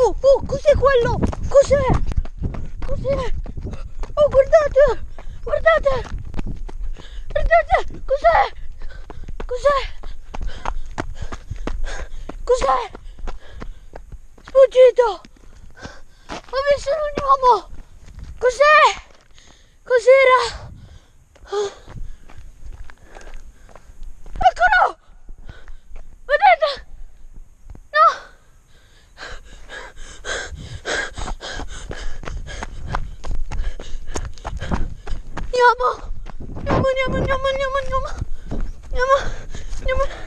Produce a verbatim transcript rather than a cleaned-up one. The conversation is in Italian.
Oh, oh, cos'è quello? Cos'è? Cos'è? Oh, guardate! Guardate! Guardate! Cos'è? Cos'è? Cos'è? Sfuggito! Ho visto un uomo! Cos'è? Cos'era? Eccolo! Vedete? No! Andiamo! Andiamo, andiamo, andiamo, andiamo, andiamo! Andiamo! Andiamo!